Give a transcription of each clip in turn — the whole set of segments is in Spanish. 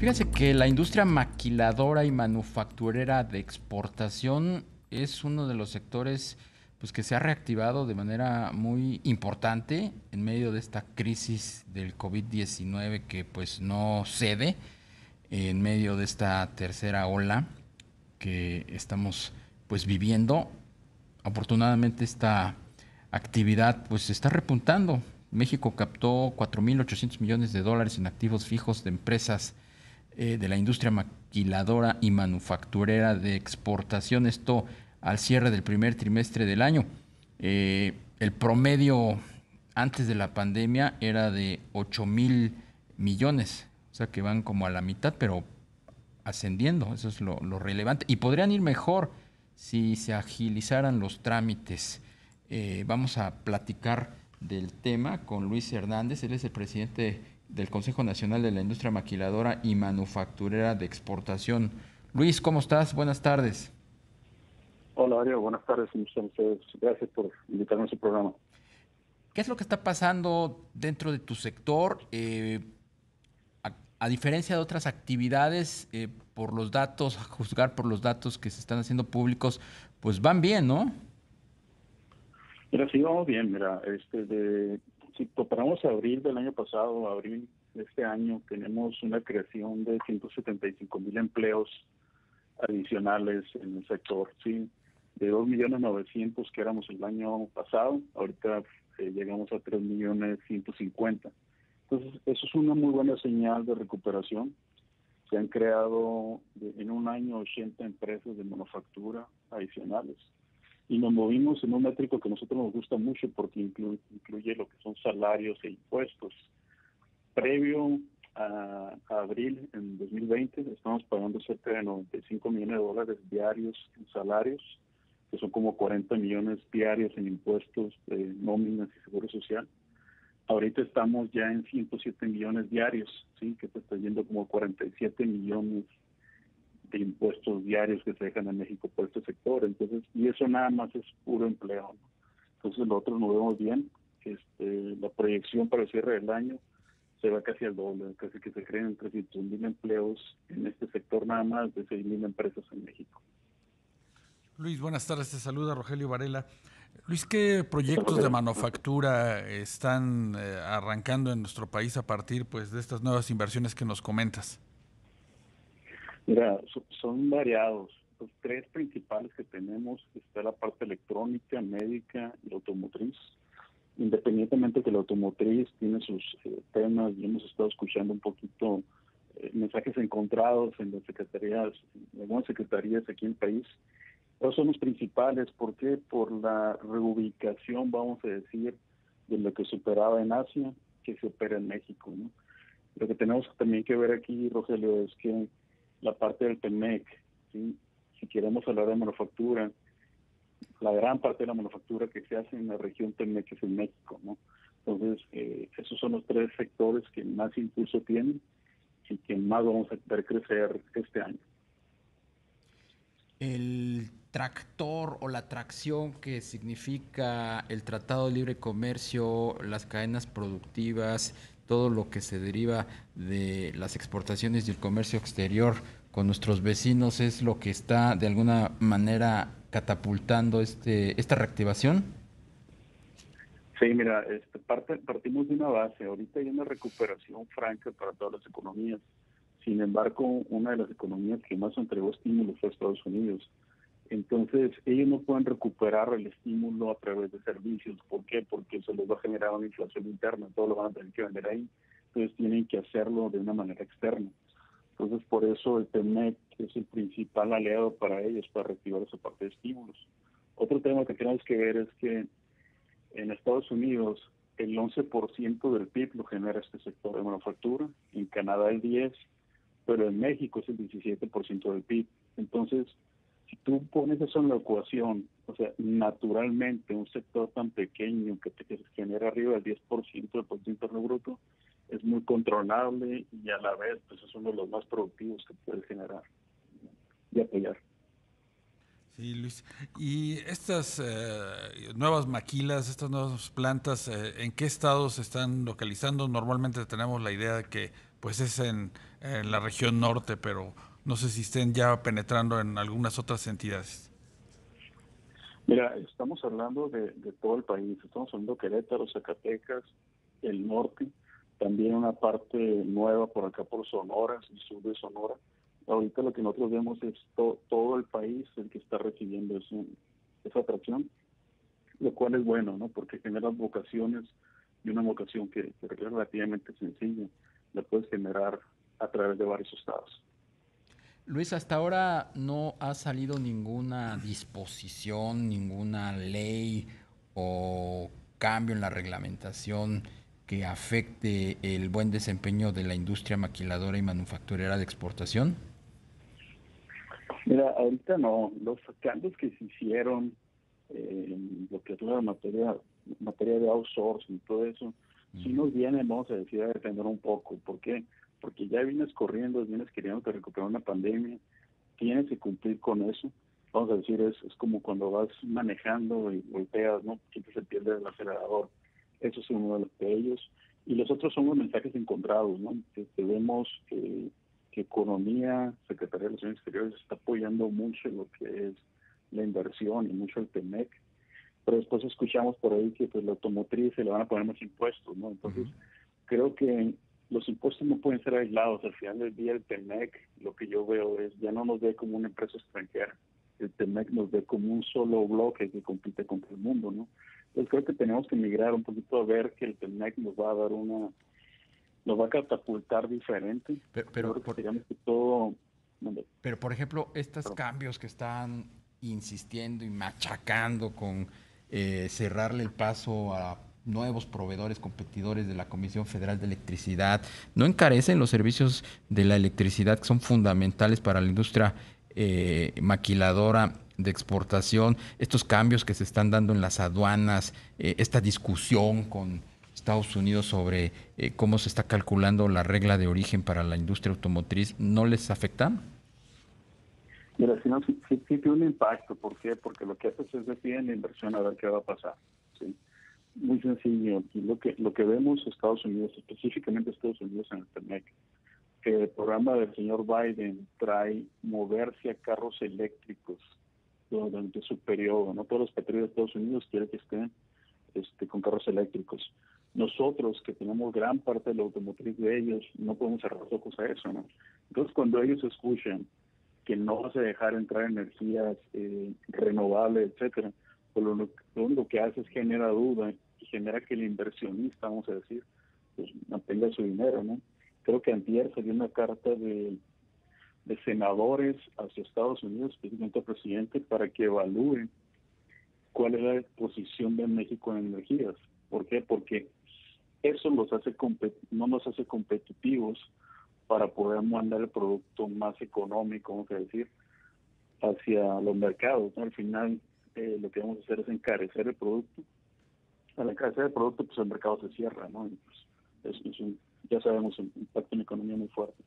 Fíjese que la industria maquiladora y manufacturera de exportación es uno de los sectores pues, que se ha reactivado de manera muy importante en medio de esta crisis del COVID-19 que pues no cede, en medio de esta tercera ola que estamos pues viviendo. Afortunadamente esta actividad pues está repuntando. México captó 4.800 millones de dólares en activos fijos de empresas de la industria maquiladora y manufacturera de exportación, esto al cierre del primer trimestre del año. El promedio antes de la pandemia era de 8.000 millones, o sea que van como a la mitad, pero ascendiendo, eso es lo relevante. Y podrían ir mejor si se agilizaran los trámites. Vamos a platicar del tema con Luis Hernández, él es el presidente del Consejo Nacional de la Industria Maquiladora y Manufacturera de Exportación. Luis, ¿cómo estás? Buenas tardes. Hola, Mario. Buenas tardes. Muchas gracias por invitarme a su programa. ¿Qué es lo que está pasando dentro de tu sector? A diferencia de otras actividades, por los datos, a juzgar por los datos que se están haciendo públicos, pues van bien, ¿no? Mira, sí, vamos bien. Mira, si comparamos abril del año pasado, abril de este año, tenemos una creación de 175,000 empleos adicionales en el sector, sí, de 2.900.000 que éramos el año pasado, ahorita llegamos a 3.150.000. Entonces, eso es una muy buena señal de recuperación. Se han creado en un año 80 empresas de manufactura adicionales. Y nos movimos en un métrico que a nosotros nos gusta mucho porque incluye lo que son salarios e impuestos. Previo a abril en 2020, estamos pagando cerca de 95 millones de dólares diarios en salarios, que son como 40 millones diarios en impuestos de nóminas y seguro social. Ahorita estamos ya en 107 millones diarios, ¿sí? Que se está yendo como 47 millones de impuestos diarios que se dejan en México por este sector. Entonces, y eso nada más es puro empleo, ¿no? Entonces, nosotros nos vemos bien. La proyección para el cierre del año se va casi al doble, casi que se creen 300,000 empleos en este sector nada más de 6,000 empresas en México. Luis, buenas tardes, te saluda Rogelio Varela. Luis, ¿qué proyectos de manufactura están arrancando en nuestro país a partir pues, de estas nuevas inversiones que nos comentas? Mira, son variados. Los tres principales que tenemos está la parte electrónica, médica y automotriz. Independientemente que la automotriz tiene sus temas, y hemos estado escuchando un poquito mensajes encontrados en las secretarías, en algunas secretarías aquí en el país. Esos son los principales. ¿Por qué? Por la reubicación, vamos a decir, de lo que se operaba en Asia, que se opera en México, ¿no? Lo que tenemos también que ver aquí, Rogelio, es que la parte del TEMEC, ¿sí? Si queremos hablar de manufactura, la gran parte de la manufactura que se hace en la región TEMEC es en México, ¿no? Entonces, esos son los tres sectores que más impulso tienen y que más vamos a ver crecer este año. El tractor o la tracción que significa el Tratado de Libre Comercio, las cadenas productivas, todo lo que se deriva de las exportaciones y el comercio exterior con nuestros vecinos es lo que está de alguna manera catapultando esta reactivación. Sí, mira, partimos de una base. Ahorita hay una recuperación franca para todas las economías. Sin embargo, una de las economías que más entregó estímulos fue Estados Unidos. Entonces, ellos no pueden recuperar el estímulo a través de servicios. ¿Por qué? Porque se les va a generar una inflación interna. Todo lo van a tener que vender ahí. Entonces, tienen que hacerlo de una manera externa. Entonces, por eso el TEMEC es el principal aliado para ellos, para reactivar esa parte de estímulos. Otro tema que tenemos que ver es que en Estados Unidos el 11% del PIB lo genera este sector de manufactura. En Canadá el 10%. Pero en México es el 17% del PIB. Entonces, si tú pones eso en la ecuación, o sea, naturalmente un sector tan pequeño que te genera arriba del 10% del Producto Interno Bruto es muy controlable y a la vez pues es uno de los más productivos que puedes generar y apoyar. Sí, Luis. Y estas nuevas maquilas, estas nuevas plantas, ¿en qué estados se están localizando? Normalmente tenemos la idea de que pues es en la región norte, pero no sé si estén ya penetrando en algunas otras entidades. Mira, estamos hablando de todo el país, estamos hablando de Querétaro, Zacatecas, el norte, también una parte nueva por acá por Sonora, el sur de Sonora. Ahorita lo que nosotros vemos es todo el país el que está recibiendo esa atracción, lo cual es bueno, ¿no? Porque genera vocaciones y una vocación que es relativamente sencilla, la puedes generar a través de varios estados. Luis, hasta ahora no ha salido ninguna disposición, ninguna ley o cambio en la reglamentación que afecte el buen desempeño de la industria maquiladora y manufacturera de exportación. Mira, ahorita no, los cambios que se hicieron lo que es la materia de outsourcing y todo eso, sí nos viene, vamos a decir, a defender un poco. ¿Por qué? Porque ya vienes corriendo, vienes queriendo recuperar una pandemia, tienes que cumplir con eso. Vamos a decir, es como cuando vas manejando y volteas, ¿no? Quitas el pie del acelerador. Eso es uno de ellos. Y los otros son los mensajes encontrados, ¿no? Vemos que Economía, Secretaría de Relaciones Exteriores está apoyando mucho lo que es la inversión y mucho el TEMEC, pero después escuchamos por ahí que pues la automotriz se le van a poner más impuestos, ¿no? Entonces, creo que los impuestos no pueden ser aislados. Al final del día el TEMEC, lo que yo veo es, ya no nos ve como una empresa extranjera, el TEMEC nos ve como un solo bloque que compite contra el mundo, ¿no? Entonces creo que tenemos que migrar un poquito a ver que el TEMEC nos va a dar nos va a catapultar diferente. Pero por ejemplo, estos cambios que están insistiendo y machacando con cerrarle el paso a nuevos proveedores competidores de la Comisión Federal de Electricidad, ¿no encarecen los servicios de la electricidad que son fundamentales para la industria maquiladora de exportación? Estos cambios que se están dando en las aduanas, esta discusión con Estados Unidos sobre cómo se está calculando la regla de origen para la industria automotriz, ¿no les afecta? Mira, sí tiene un impacto. ¿Por qué? Porque lo que haces es decir en la inversión a ver qué va a pasar. ¿Sí? Muy sencillo. Y lo que vemos Estados Unidos, específicamente Estados Unidos en el TEMEC, que el programa del señor Biden trae moverse a carros eléctricos durante su periodo. No todos los petroleros de Estados Unidos quieren que estén con carros eléctricos. Nosotros, que tenemos gran parte de la automotriz de ellos, no podemos cerrar los ojos a eso, ¿no? Entonces, cuando ellos escuchan que no vas a dejar entrar energías renovables, etcétera, pues lo único que hace es genera duda y genera que el inversionista, vamos a decir, pues mantenga su dinero, ¿no? Creo que antier salió una carta de senadores hacia Estados Unidos, específicamente al presidente, para que evalúen cuál es la posición de México en energías. ¿Por qué? Porque eso no nos hace competitivos para poder mandar el producto más económico, vamos a decir, hacia los mercados, ¿no? Al final, lo que vamos a hacer es encarecer el producto. Al encarecer el producto, pues el mercado se cierra, ¿no? Y pues ya sabemos, un impacto en la economía muy fuerte.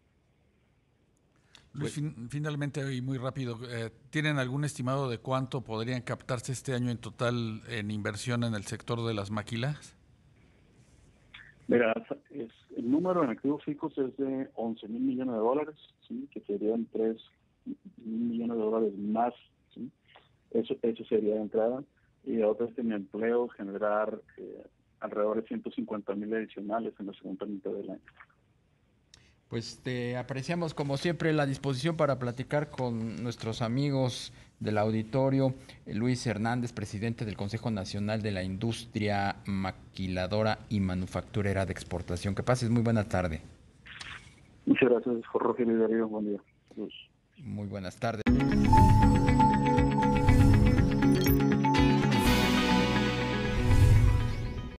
Luis, finalmente y muy rápido, ¿tienen algún estimado de cuánto podrían captarse este año en total en inversión en el sector de las maquilas? Mira, el número en activos fijos es de 11 mil millones de dólares, ¿sí? Que serían 3 mil millones de dólares más, ¿sí? Eso sería de entrada. Y la otra es en empleo, generar alrededor de 150 mil adicionales en la segunda mitad del año. Pues te apreciamos como siempre la disposición para platicar con nuestros amigos del auditorio. Luis Hernández, presidente del Consejo Nacional de la Industria Maquiladora y Manufacturera de Exportación. Que pases muy buena tarde. Muchas gracias, Jorge Rogelio. Buen día. Muy buenas tardes.